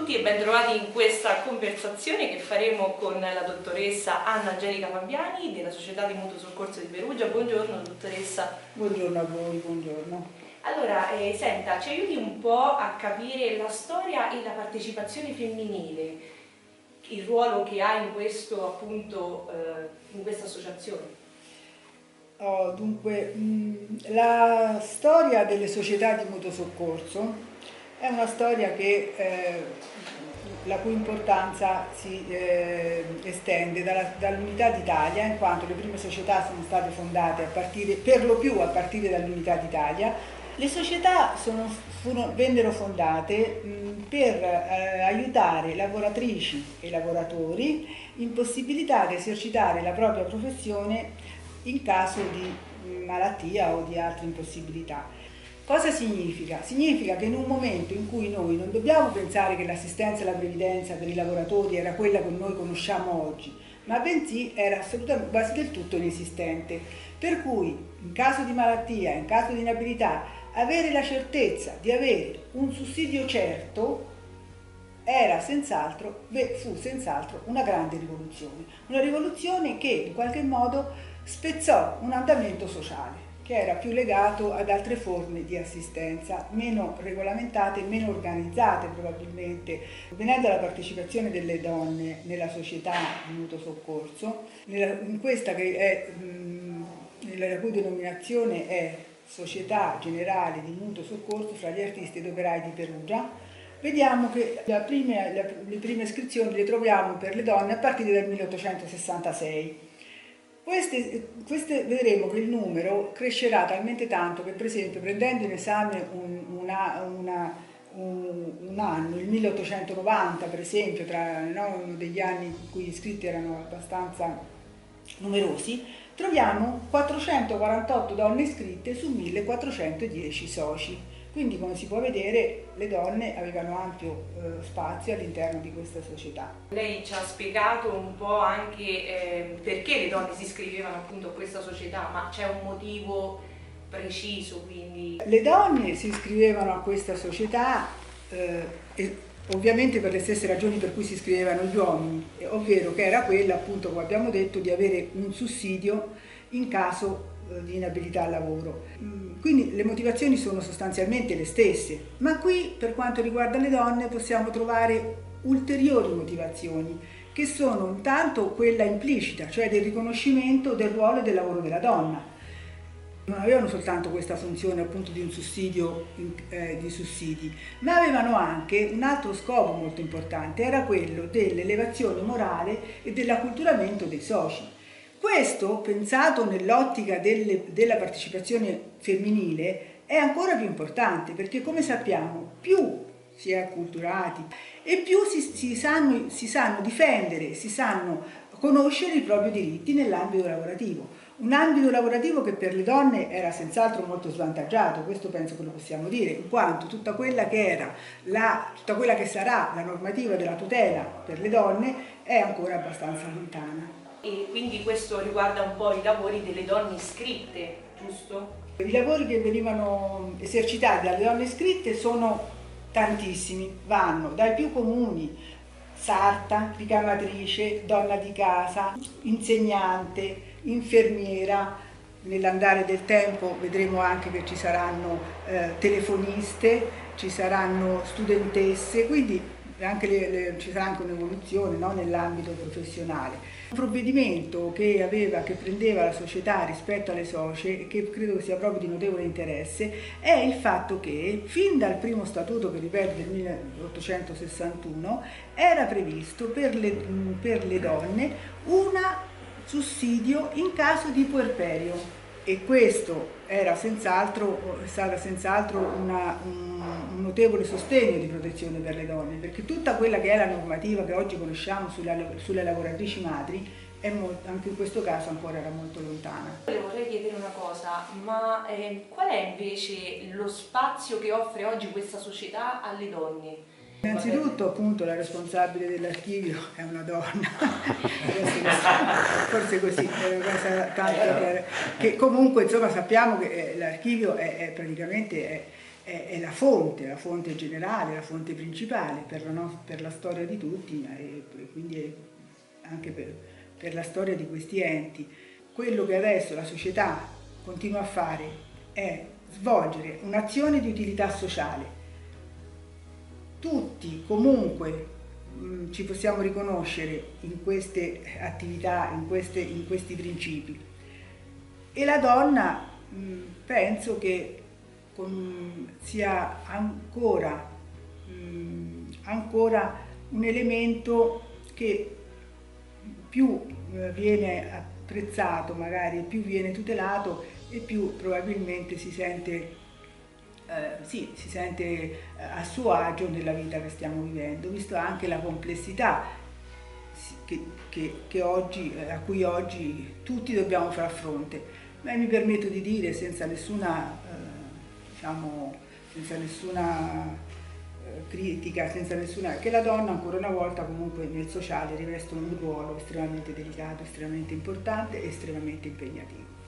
tutti e bentrovati in questa conversazione che faremo con la dottoressa Anna Angelica Fabiani della Società di Mutuo Soccorso di Perugia. Buongiorno dottoressa. Buongiorno a voi, buongiorno. Allora, senta, ci aiuti un po' a capire la storia e la partecipazione femminile, il ruolo che ha in questo appunto, in questa associazione. Dunque, la storia delle società di mutuo soccorso è una storia la cui importanza si estende dall'Unità d'Italia, in quanto le prime società sono state fondate per lo più a partire dall'Unità d'Italia. Le società vennero fondate per aiutare lavoratrici e lavoratori impossibilitati a esercitare la propria professione in caso di malattia o di altre impossibilità. Cosa significa? Significa che in un momento in cui noi non dobbiamo pensare che l'assistenza e la previdenza per i lavoratori era quella che noi conosciamo oggi, ma bensì era assolutamente quasi del tutto inesistente. Per cui in caso di malattia, in caso di inabilità, avere la certezza di avere un sussidio certo fu senz'altro una grande rivoluzione. Una rivoluzione che in qualche modo spezzò un andamento sociale che era più legato ad altre forme di assistenza, meno regolamentate, meno organizzate probabilmente. Venendo alla partecipazione delle donne nella società di mutuo soccorso, in questa la cui denominazione è Società Generale di Mutuo Soccorso fra gli artisti ed operai di Perugia, vediamo che le prime iscrizioni le troviamo per le donne a partire dal 1866. Vedremo che il numero crescerà talmente tanto che, per esempio, prendendo in esame un anno, il 1890 per esempio, uno degli anni in cui gli iscritti erano abbastanza numerosi, troviamo 448 donne iscritte su 1410 soci. Quindi, come si può vedere, le donne avevano ampio spazio all'interno di questa società. Lei ci ha spiegato un po' anche perché le donne si iscrivevano appunto a questa società, ma c'è un motivo preciso, quindi? Le donne si iscrivevano a questa società ovviamente per le stesse ragioni per cui si iscrivevano gli uomini, ovvero che era quella, appunto, come abbiamo detto, di avere un sussidio in caso di inabilità al lavoro. Quindi le motivazioni sono sostanzialmente le stesse, ma qui per quanto riguarda le donne possiamo trovare ulteriori motivazioni, che sono intanto quella implicita, cioè del riconoscimento del ruolo e del lavoro della donna. Non avevano soltanto questa funzione appunto di un sussidio di sussidi, ma avevano anche un altro scopo molto importante, era quello dell'elevazione morale e dell'acculturamento dei soci. Questo, pensato nell'ottica della partecipazione femminile, è ancora più importante perché, come sappiamo, più si è acculturati e più si sanno difendere, si sanno conoscere i propri diritti nell'ambito lavorativo. Un ambito lavorativo che per le donne era senz'altro molto svantaggiato, questo penso che lo possiamo dire, in quanto tutta quella che sarà la normativa della tutela per le donne è ancora abbastanza lontana. E quindi questo riguarda un po' i lavori delle donne iscritte, giusto? I lavori che venivano esercitati dalle donne iscritte sono tantissimi, vanno dai più comuni: sarta, ricamatrice, donna di casa, insegnante, infermiera. Nell'andare del tempo vedremo anche che ci saranno telefoniste, ci saranno studentesse, quindi ci sarà anche un'evoluzione, no, nell'ambito professionale. Un provvedimento che prendeva la società rispetto alle socie, e che credo sia proprio di notevole interesse, è il fatto che fin dal primo statuto, che ripeto del 1861, era previsto per le donne un sussidio in caso di puerperio, e questo era stata senz'altro un notevole sostegno di protezione per le donne, perché tutta quella che è la normativa che oggi conosciamo sulle lavoratrici madri anche in questo caso ancora era molto lontana. Le vorrei chiedere una cosa, ma qual è invece lo spazio che offre oggi questa società alle donne? Innanzitutto, appunto, la responsabile dell'archivio è una donna, forse così, tanto che comunque, insomma, sappiamo che l'archivio praticamente è la fonte generale, la fonte principale per la storia di tutti e quindi anche per la storia di questi enti. Quello che adesso la società continua a fare è svolgere un'azione di utilità sociale. Tutti comunque ci possiamo riconoscere in queste attività, in questi principi. E la donna penso che sia ancora un elemento che più viene apprezzato, magari più viene tutelato e più probabilmente si sente a suo agio nella vita che stiamo vivendo, visto anche la complessità a cui oggi tutti dobbiamo far fronte. Ma mi permetto di dire senza nessuna critica, che la donna ancora una volta comunque nel sociale riveste un ruolo estremamente delicato, estremamente importante e estremamente impegnativo.